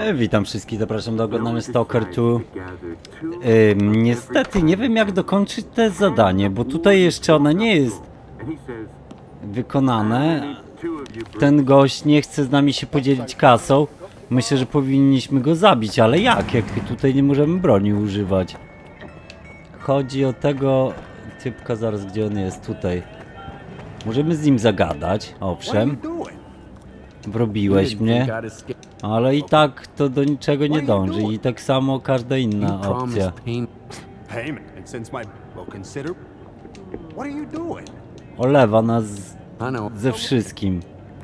Witam wszystkich, zapraszam do oglądania Stalker 2. Niestety nie wiem, jak dokończyć te zadanie, bo tutaj jeszcze ono nie jest wykonane. Ten gość nie chce z nami się podzielić kasą. Myślę, że powinniśmy go zabić, ale jak tutaj nie możemy broni używać? Chodzi o tego typka, zaraz gdzie on jest, tutaj. Możemy z nim zagadać, owszem. Wrobiłeś mnie, ale i tak to do niczego nie dąży i tak samo każda inna opcja. Olewa nas ze wszystkim.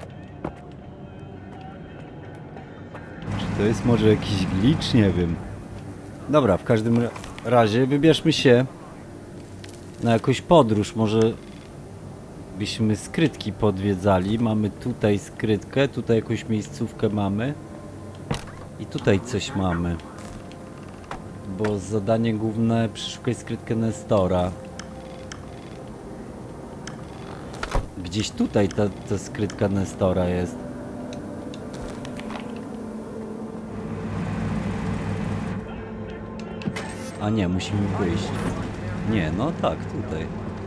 Czy to jest może jakiś glitch? Nie wiem. Dobra, w każdym razie wybierzmy się na jakąś podróż, może byśmy skrytki podwiedzali. Mamy tutaj skrytkę, tutaj jakąś miejscówkę mamy. I tutaj coś mamy. Bo zadanie główne, przeszukaj skrytkę Nestora. Gdzieś tutaj ta skrytka Nestora jest. A nie, musimy wyjść. Nie, no tak, tutaj.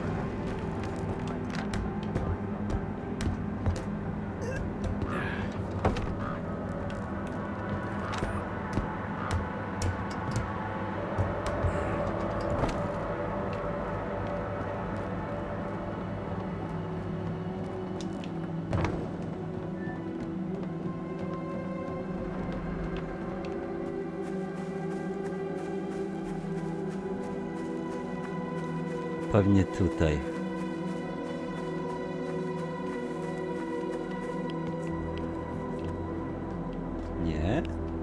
Pewnie tutaj. Nie?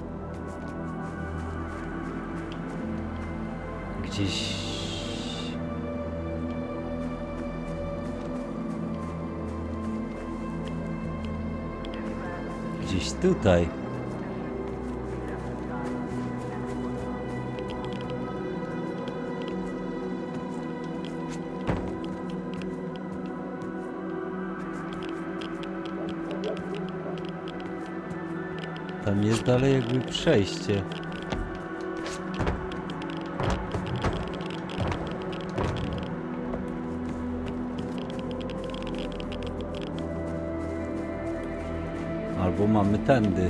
Gdzieś... Gdzieś tutaj. Tam jest dalej jakby przejście. Albo mamy tędy.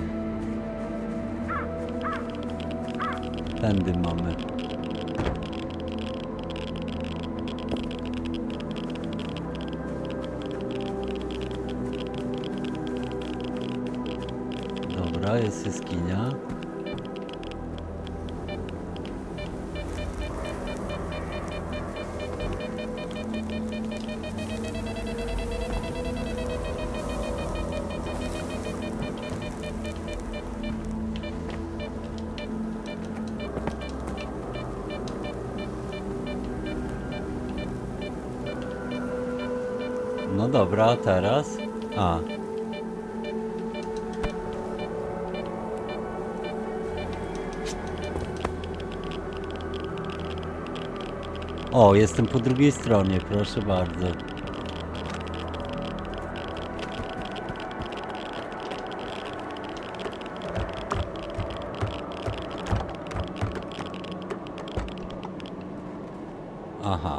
Tędy mamy. Dobra, jest jaskinia. No dobra, a teraz? A. O, jestem po drugiej stronie, proszę bardzo. Aha.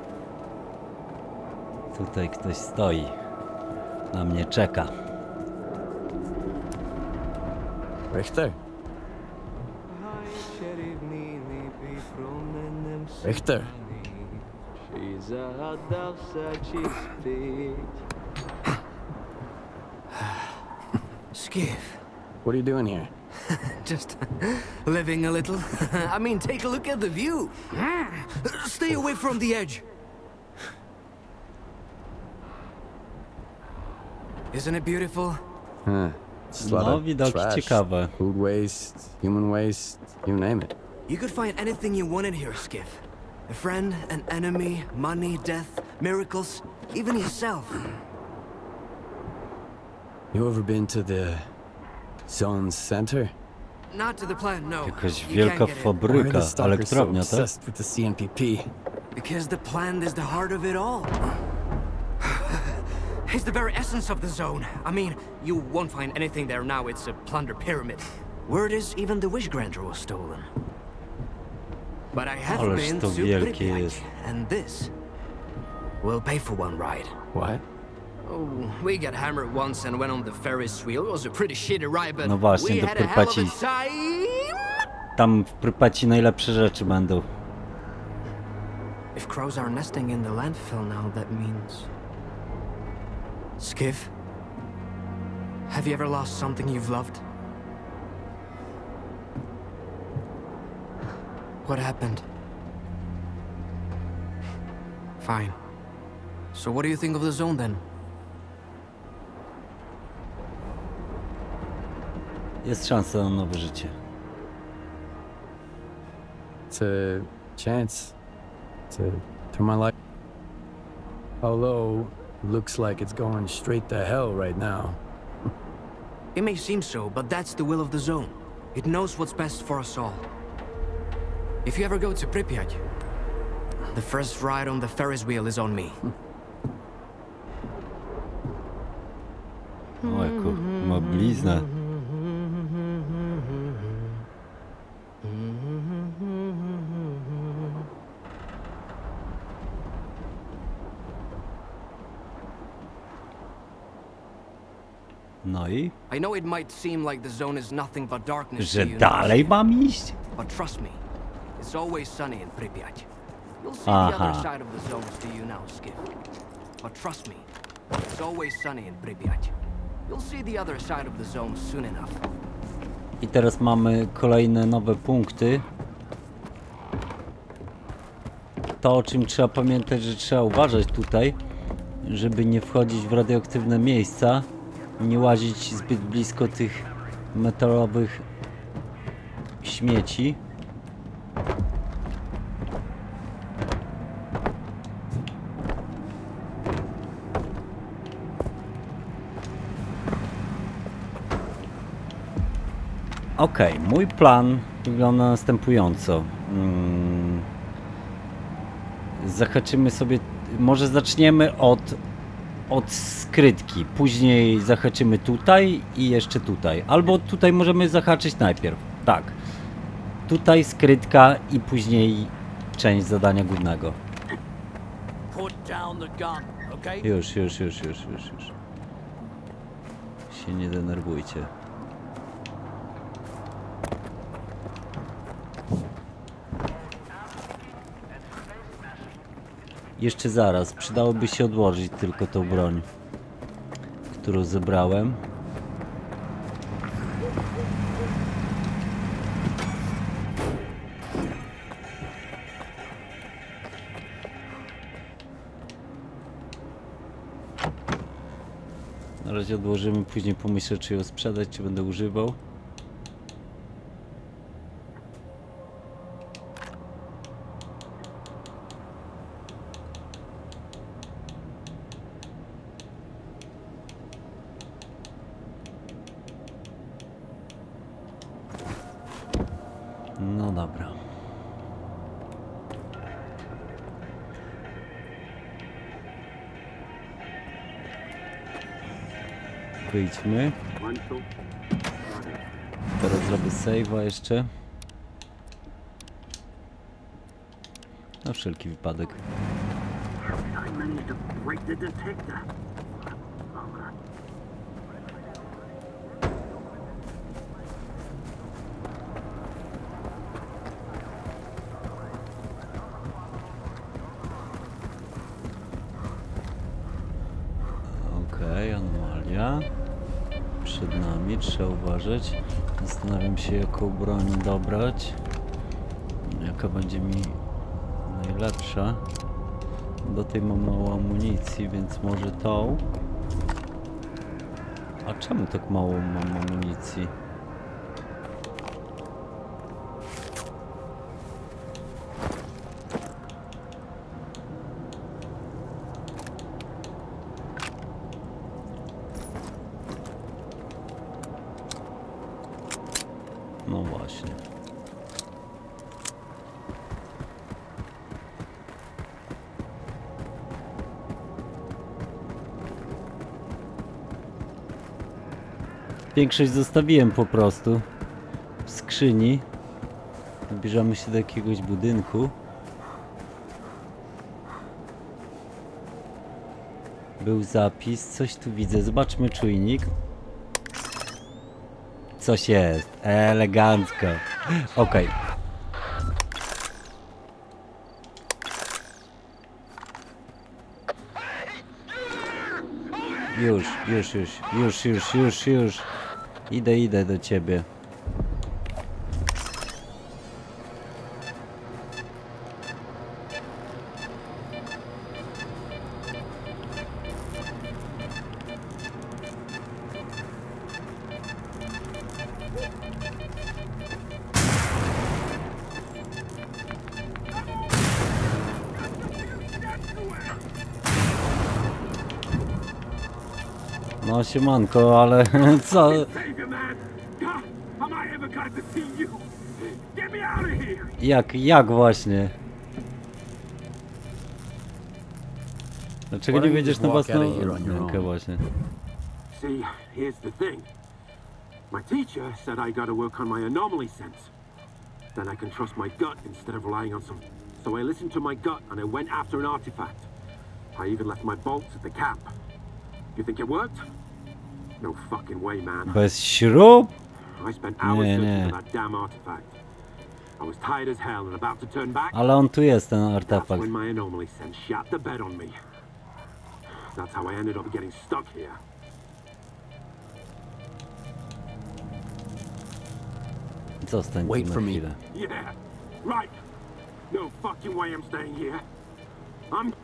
Tutaj ktoś stoi. Na mnie czeka. Richter? Richter? Skiff. What are you doing here? Just living a little. I mean, take a look at the view. Stay away from the edge. Isn't it beautiful? Huh. Just a lot No, of widoki trash. ciekawe. Food waste, human waste, you name it. You could find anything you want in here, Skiff. A friend, an enemy, money, death, miracles, even yourself. You ever been to the Zone's center? Not to the plant, no. Jakaś You wielka can't get in. Why are fabryka, the stalkers so elektrownia, tak? obsessed with the CNPP? Because the plant is the heart of it all. It's the very essence of the zone. I mean, you won't find anything there now. It's a plunder pyramid. Word is even the wish granter was stolen. But I have Ależ been to to wielkie Pripyat, jest. and this will pay for one ride. What? Oh, we got hammered once and went on the Ferris wheel. It was a pretty shitty ride, but No właśnie, we do had a hell of a Prypaci. time. Tam w Prypaci najlepsze rzeczy będą. If crows are nesting in the landfill now, that means... Skiff? Have you ever lost something you've loved? What happened? Fine. So what do you think of the zone then? Jest szansa na nowe życie. It's a chance to turn my life. Although, looks like it's going straight to hell right now. It may seem so, but that's the will of the zone. It knows what's best for us all. If you ever go to Pripyat, the first ride on the Ferris wheel is on me. O, jaką ma bliznę. No i? I know it might seem like the zone is nothing but darkness to Że you now, dalej mam iść? but trust me, it's always sunny in Pripyat. You'll see the Aha. other side of the zones to you now, Skip. But trust me, it's always sunny in Pripyat. You'll see the other side of the zone soon enough. I teraz mamy kolejne nowe punkty. To, o czym trzeba pamiętać, że trzeba uważać tutaj, żeby nie wchodzić w radioaktywne miejsca, nie łazić zbyt blisko tych metalowych śmieci. Okej, mój plan wygląda następująco. Zahaczymy sobie, może zaczniemy od skrytki, później zahaczymy tutaj i jeszcze tutaj. Albo tutaj możemy zahaczyć najpierw, tak. Tutaj skrytka i później część zadania głównego. Już. Się nie denerwujcie. Jeszcze zaraz, przydałoby się odłożyć tylko tą broń, którą zebrałem. Na razie odłożymy, później pomyślę, czy ją sprzedać, czy będę używał. No dobra. Wyjdźmy. Teraz zrobię save'a jeszcze. Na wszelki wypadek. Okej, anomalia. Przed nami, trzeba uważać. Zastanawiam się, jaką broń dobrać. Jaka będzie mi najlepsza. Do tej mam mało amunicji, więc może tą. A czemu tak mało mam amunicji? No właśnie. Większość zostawiłem po prostu. skrzyni. Zbliżamy się do jakiegoś budynku. Był zapis, coś tu widzę. Zobaczmy czujnik. Coś jest. Elegancko. Okej. Już. Idę do ciebie. No siemanko, ale co? Jak właśnie? Dlaczego nie wiedziesz na własną rękę właśnie? See, here's the thing. My teacher said I gotta work on my anomaly sense. Then I can trust my gut instead of relying on some... So I listened to my gut and I went after an artifact. I even left my bolts at the camp. You think it worked? No fucking way, man. Bez śrub? I spent hours searching for that damn artifact. I was tired as hell and about to turn back. Ale on tu jest, ten That's artefakt. when my anomaly sense shot the bed on me. That's how I ended up getting stuck here. Zostań tu na chwilę. Yeah, right. No fucking way I'm staying here. I'm...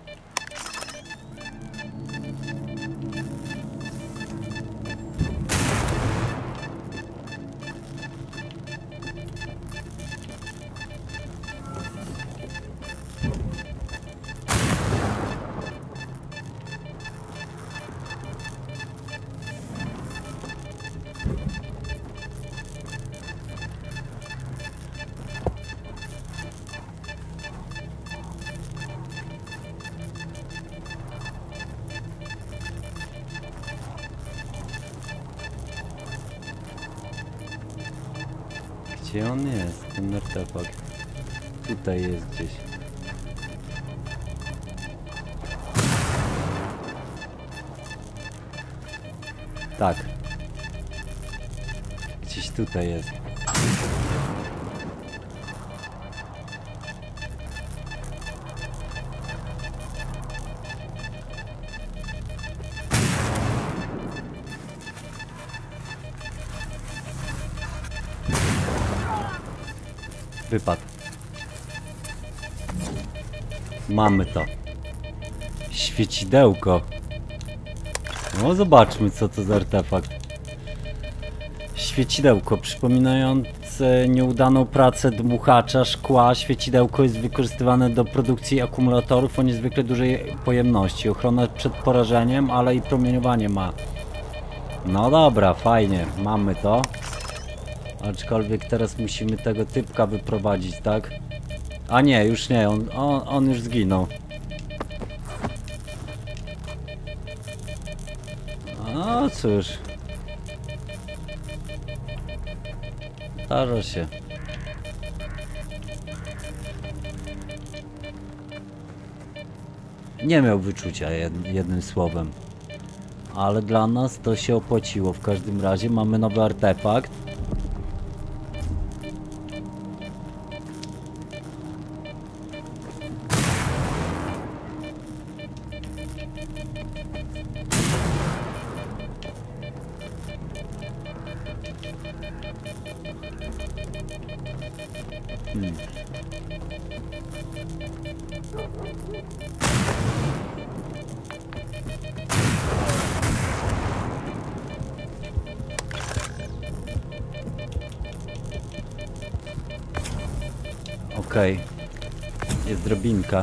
Gdzie on jest, ten artefakt? Tutaj jest gdzieś. Tak. Gdzieś tutaj jest. Wypadł. Mamy to. Świecidełko. No zobaczmy, co to za artefakt. Świecidełko przypominające nieudaną pracę dmuchacza szkła. Świecidełko jest wykorzystywane do produkcji akumulatorów o niezwykle dużej pojemności. Ochrona przed porażeniem, ale i promieniowanie ma. No dobra, fajnie. Mamy to. Aczkolwiek teraz musimy tego typka wyprowadzić, tak? A nie, już nie, on już zginął. No cóż. Zdarza się. Nie miał wyczucia, jednym słowem. Ale dla nas to się opłaciło. W każdym razie mamy nowy artefakt. Okej. Jest drobinka.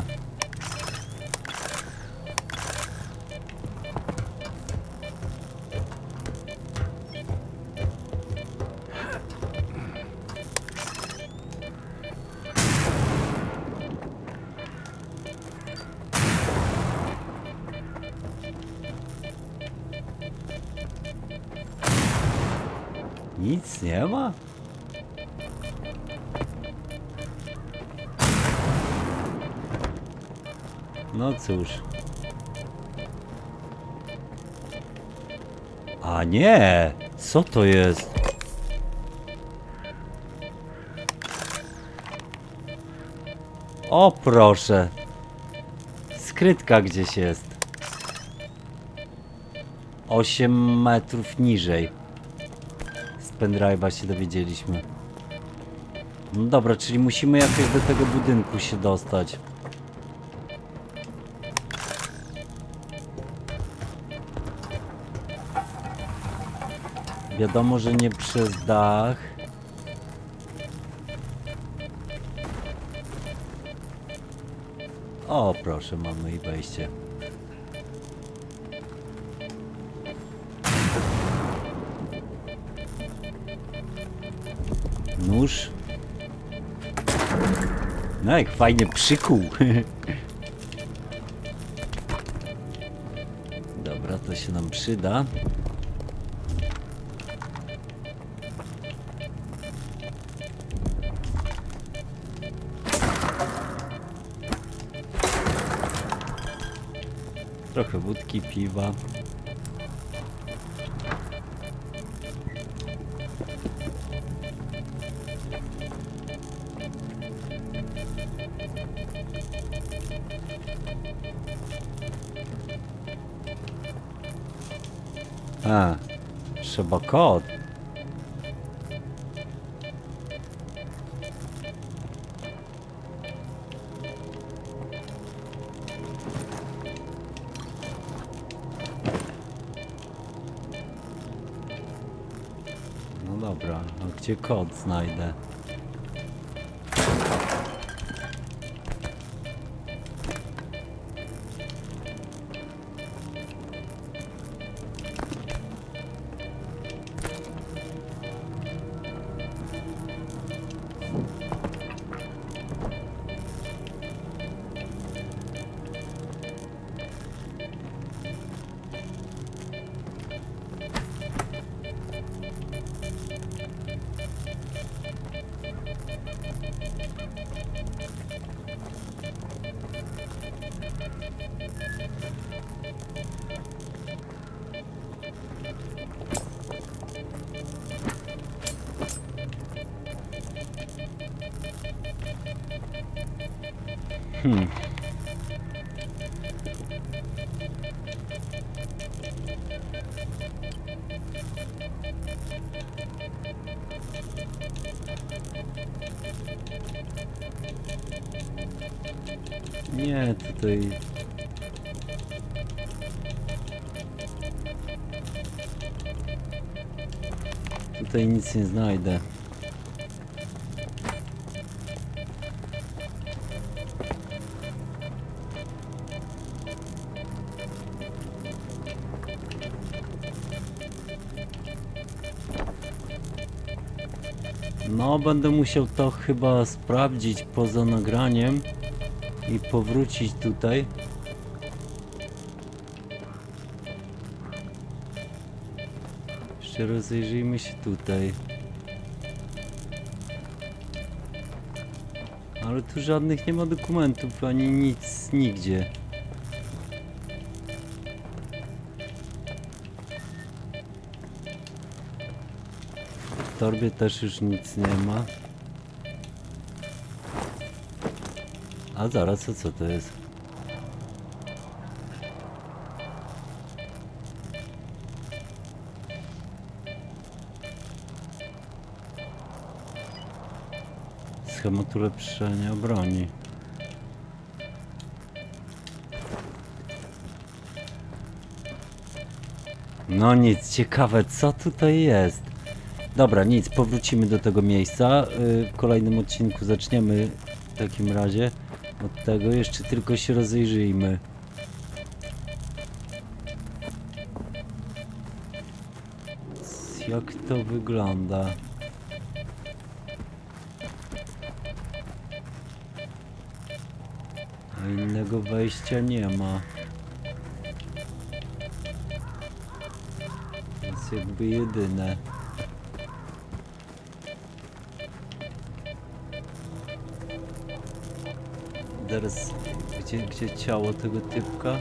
Nic nie ma? No cóż. A nie! Co to jest? O proszę! Skrytka gdzieś jest. 8 metrów niżej. Z pendrive'a się dowiedzieliśmy. No dobra, czyli musimy jakoś do tego budynku się dostać. Wiadomo, że nie przez dach. O, proszę, mamy i wejście. Nóż. No jak fajnie przykuł. Dobra, to się nam przyda. Trochę wódki, piwa. A, trzeba kod. No dobra, a gdzie kod znajdę? Nie, tutaj... Tutaj nic nie znajdę. No, będę musiał to chyba sprawdzić poza nagraniem i powrócić tutaj. Jeszcze rozejrzyjmy się tutaj. Ale tu żadnych nie ma dokumentów, ani nic, nigdzie. W torbie też już nic nie ma. A zaraz, a co to jest? Schemat ulepszenia broni. No nic, ciekawe co tutaj jest. Dobra, nic, powrócimy do tego miejsca. W kolejnym odcinku zaczniemy w takim razie od tego. Jeszcze tylko się rozejrzyjmy. Jak to wygląda? A innego wejścia nie ma. To jest jakby jedyne. Teraz Gdzie ciało tego typka?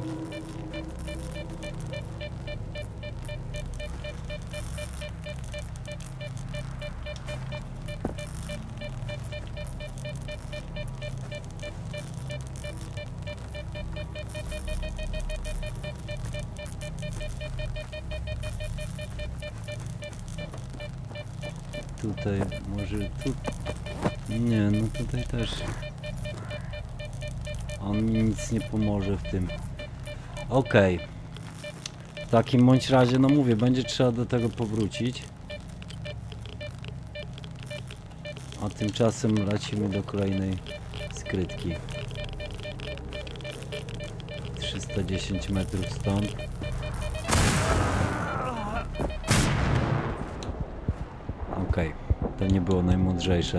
Tutaj, może tu... Nie, no tutaj też... On mi nic nie pomoże w tym. Okej. W takim bądź razie, no mówię, będzie trzeba do tego powrócić. A tymczasem lecimy do kolejnej skrytki. 310 metrów stąd. Okej, to nie było najmądrzejsze.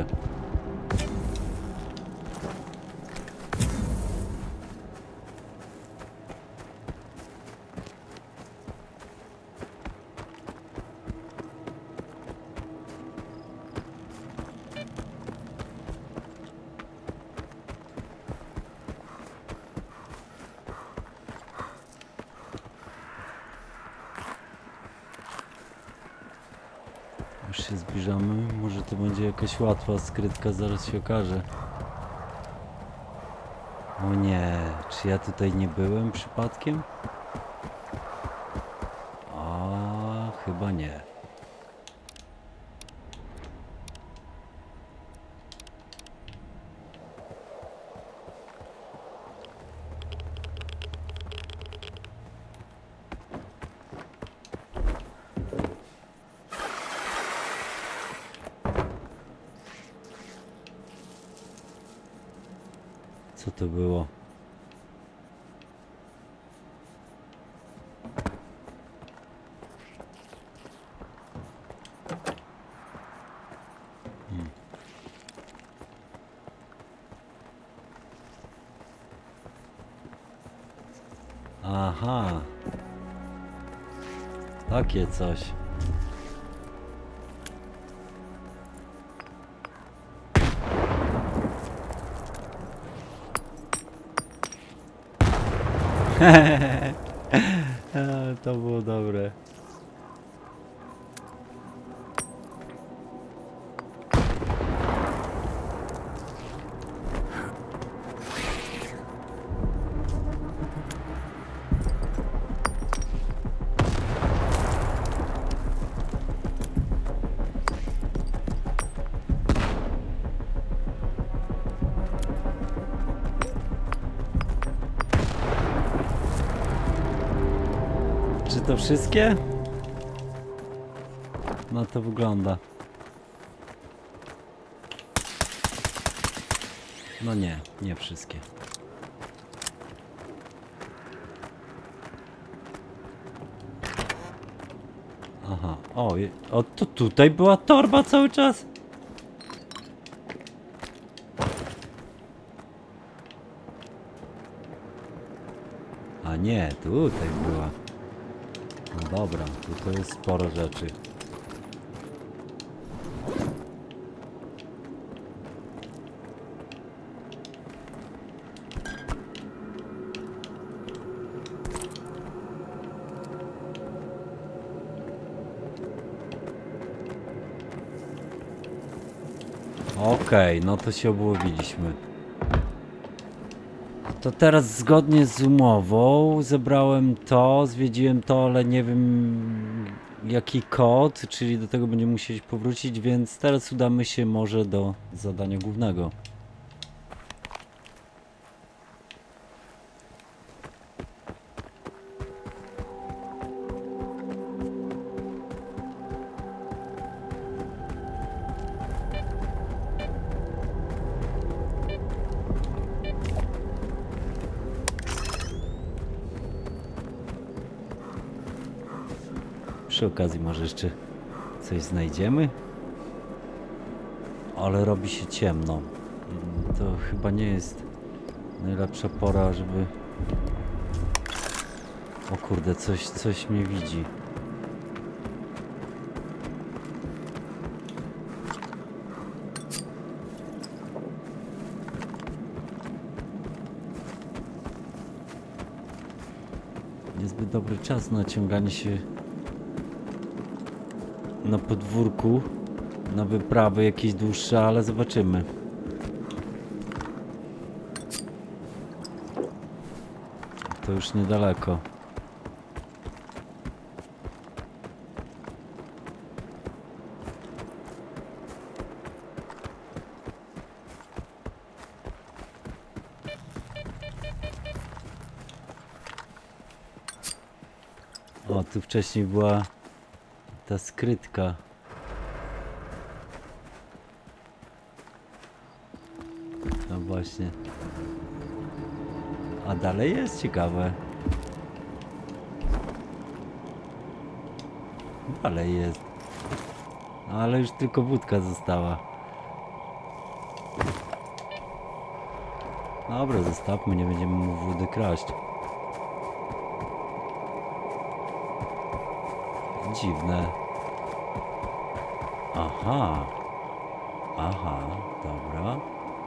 Już się zbliżamy, może to będzie jakaś łatwa skrytka, zaraz się okaże. O nie, czy ja tutaj nie byłem przypadkiem? A chyba nie. Co to było? Aha. Takie coś. To było dobre. Czy to wszystkie? No to wygląda. No nie, nie wszystkie. Aha, o to tutaj była torba cały czas? A nie, tutaj była. No dobra, tu jest sporo rzeczy. Okej, no to się obłowiliśmy. To teraz zgodnie z umową zebrałem to, zwiedziłem to, ale nie wiem jaki kod, czyli do tego będziemy musieli powrócić, więc teraz udamy się może do zadania głównego. Przy okazji może jeszcze coś znajdziemy. Ale robi się ciemno. To chyba nie jest najlepsza pora, żeby... O kurde, coś mnie widzi. Niezbyt dobry czas na ciąganie się na podwórku, na wyprawy jakieś dłuższe, ale zobaczymy. To już niedaleko. O, tu wcześniej była ta skrytka. No właśnie. A dalej jest ciekawe. Dalej jest. Ale już tylko wódka została. Dobra, zostawmy, nie będziemy mu wody kraść. Dziwne. Aha. Aha, dobra.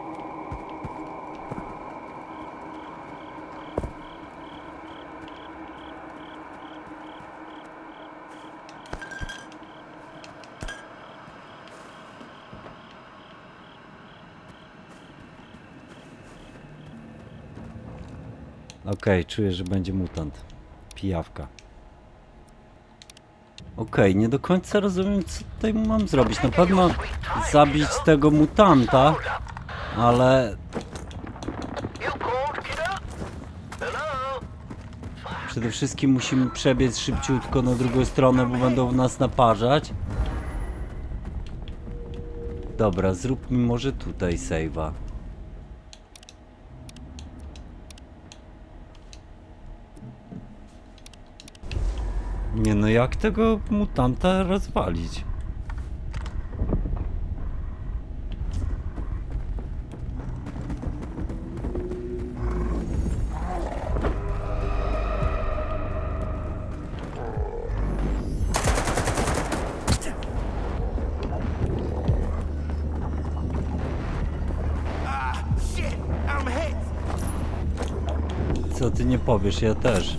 Okej, czuję, że będzie mutant. Pijawka. Okej, nie do końca rozumiem, co tutaj mam zrobić. Na pewno zabić tego mutanta, ale... Przede wszystkim musimy przebiec szybciutko na drugą stronę, bo będą nas naparzać. Dobra, zrób mi może tutaj save'a. Nie no, jak tego mutanta rozwalić? Co ty nie powiesz, ja też.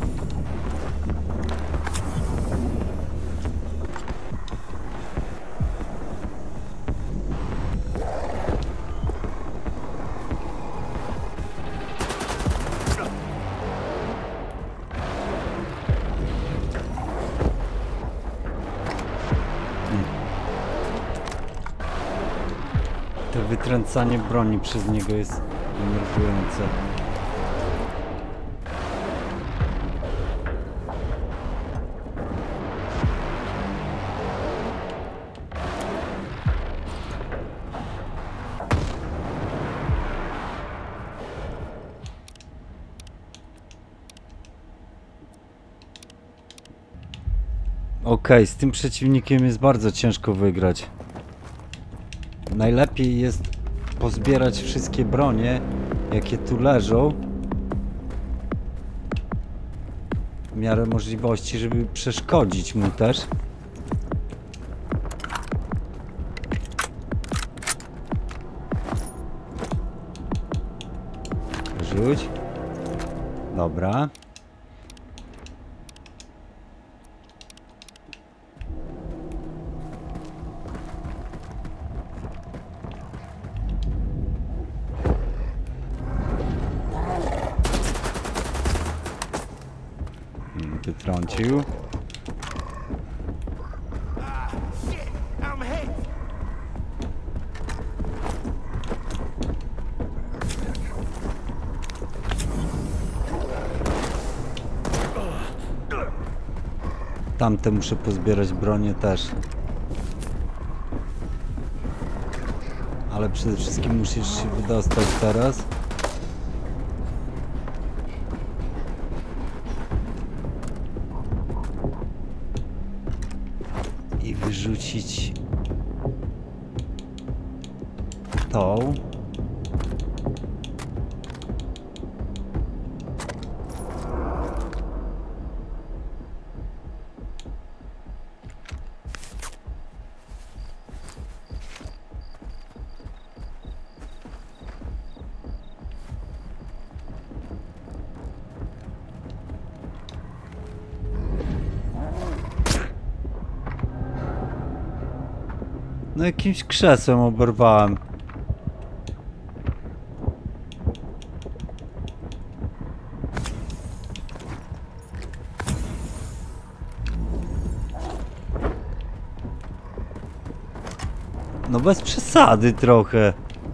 To wytrącanie broni przez niego jest denerwujące. Okej, z tym przeciwnikiem jest bardzo ciężko wygrać. Najlepiej jest pozbierać wszystkie bronie, jakie tu leżą, w miarę możliwości, żeby przeszkodzić mu też. Rzuć. Dobra. Wytrącił. Tamte muszę pozbierać bronię też. Ale przede wszystkim musisz się wydostać teraz. I wyrzucić tą. No jakimś krzesłem oberwałem. No bez przesady trochę.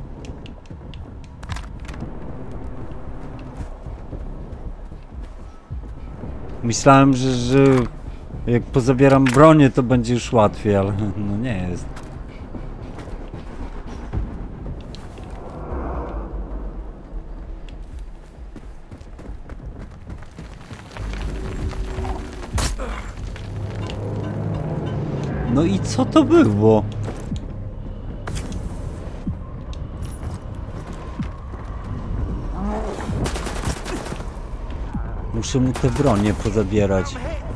Myślałem, że jak pozabieram bronię, to będzie już łatwiej, ale no nie jest. No i co to było? Muszę mu te bronie pozabierać.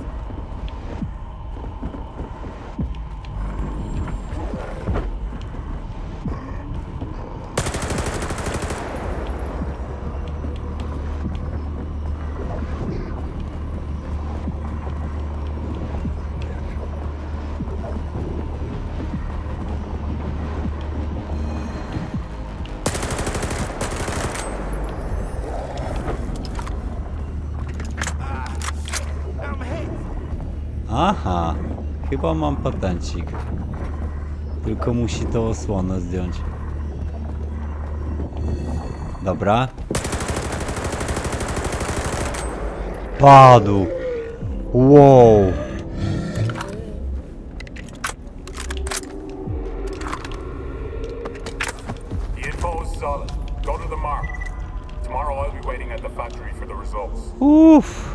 Aha, chyba mam patencik. Tylko musi tą osłonę zdjąć. Dobra. Padł. Wow. The info is solid. Go to the mark. Tomorrow I'll be waiting at the factory for the results. Uff.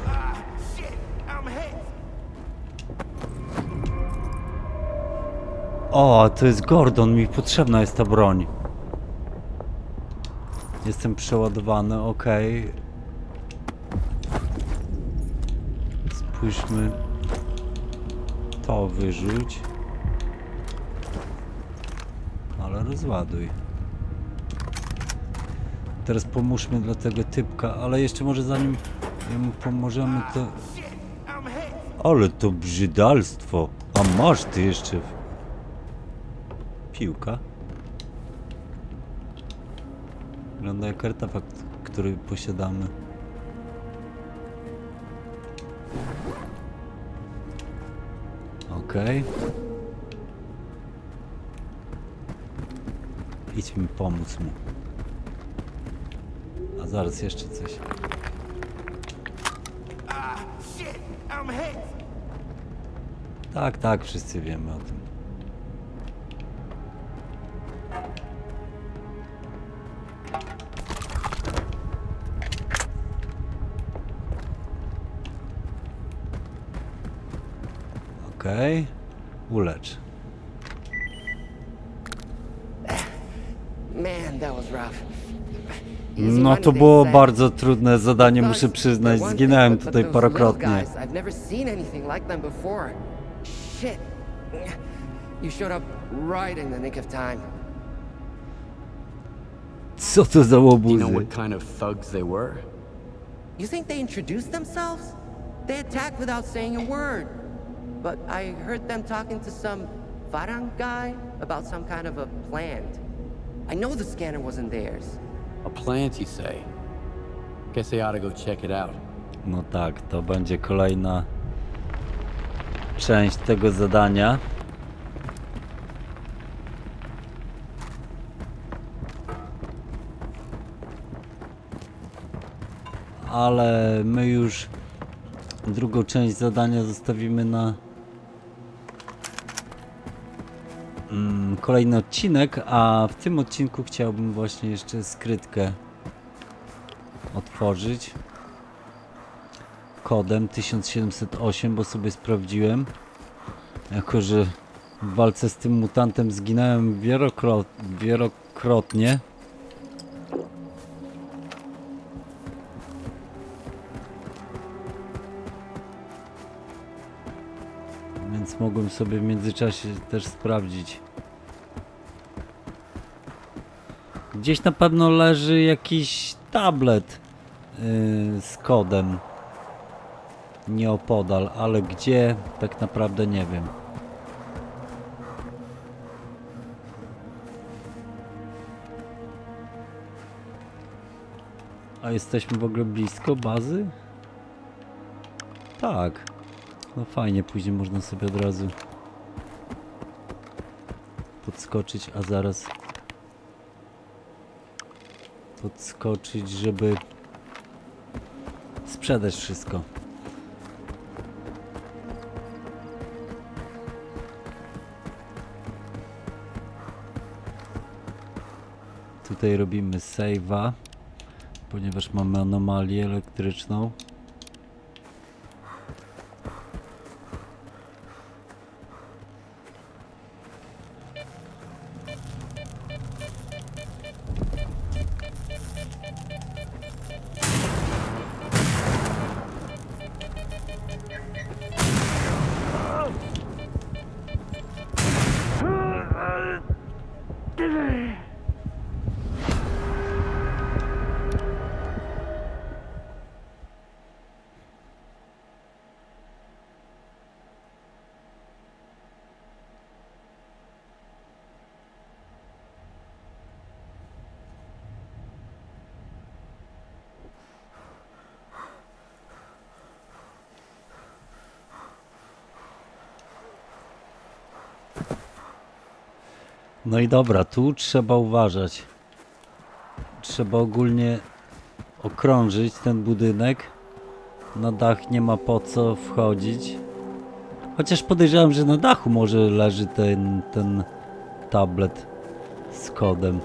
O, to jest Gordon, mi potrzebna jest ta broń. Jestem przeładowany, okej. Spójrzmy. To wyrzuć. Ale rozładuj. Teraz pomóżmy dla tego typka, ale jeszcze może zanim mu pomożemy, to... Ale to brzydalstwo. A masz ty jeszcze... Piłka. Wygląda jak artefakt, który posiadamy. Okej. Idź mi pomóc mu. A zaraz jeszcze coś. Tak, tak, wszyscy wiemy o tym. Okej. Ulecz. No to było bardzo trudne zadanie, muszę przyznać. Zginąłem tutaj parokrotnie. Co to za Do you łobuzy? know what kind of thugs they were? You think they introduced themselves? They attacked without saying a word. But I heard them talking to some Varang guy about some kind of a plant. I know the scanner wasn't theirs. A plant, you say? Guess I ought to go check it out. No tak, to będzie kolejna część tego zadania. Ale my już drugą część zadania zostawimy na kolejny odcinek, a w tym odcinku chciałbym właśnie jeszcze skrytkę otworzyć kodem 1708, bo sobie sprawdziłem, jako że w walce z tym mutantem zginąłem wielokrotnie. Więc mogłem sobie w międzyczasie też sprawdzić. Gdzieś na pewno leży jakiś tablet z kodem nieopodal, ale gdzie, tak naprawdę nie wiem. A jesteśmy w ogóle blisko bazy? Tak. No fajnie, później można sobie od razu podskoczyć, a zaraz podskoczyć, żeby sprzedać wszystko. Tutaj robimy save'a, ponieważ mamy anomalię elektryczną. No i dobra, tu trzeba uważać. Trzeba ogólnie okrążyć ten budynek. Na dach nie ma po co wchodzić. Chociaż podejrzewam, że na dachu może leży ten tablet z kodem.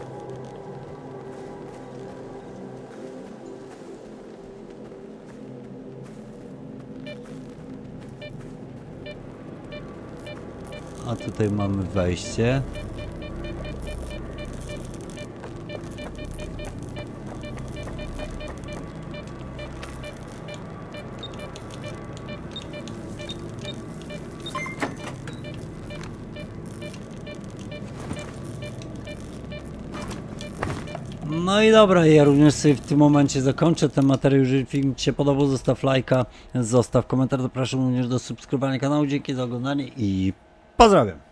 A tutaj mamy wejście. No i dobra, ja również sobie w tym momencie zakończę ten materiał. Jeżeli film Ci się podobał, zostaw lajka, zostaw komentarz, zapraszam również do subskrybowania kanału. Dzięki za oglądanie i pozdrawiam!